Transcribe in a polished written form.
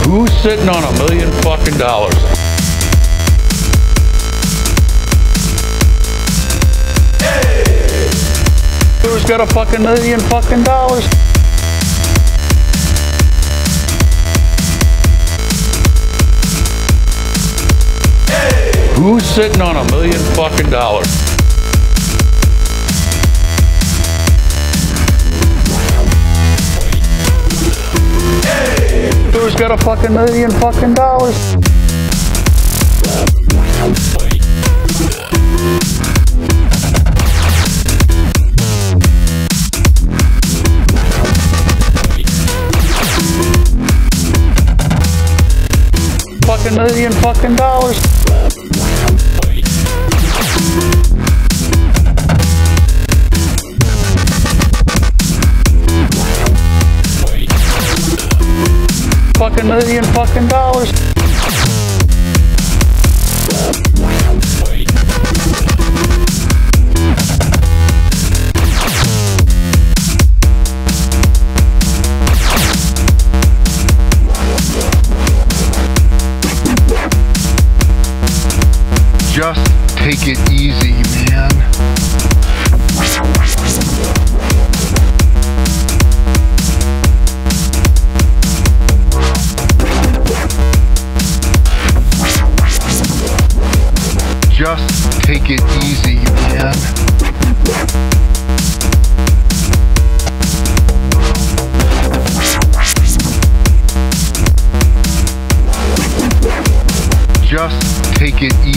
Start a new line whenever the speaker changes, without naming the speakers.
Who's sitting on $1 million fucking dollars? Hey! Who's got a fucking $1 million fucking dollars? Hey! Who's sitting on $1 million fucking dollars? Who's got a fucking $1 million fucking dollars? Fucking $1 million fucking dollars. Fucking $1 million fucking dollars.
Just take it easy, man. Just take it easy, man. Just take it easy.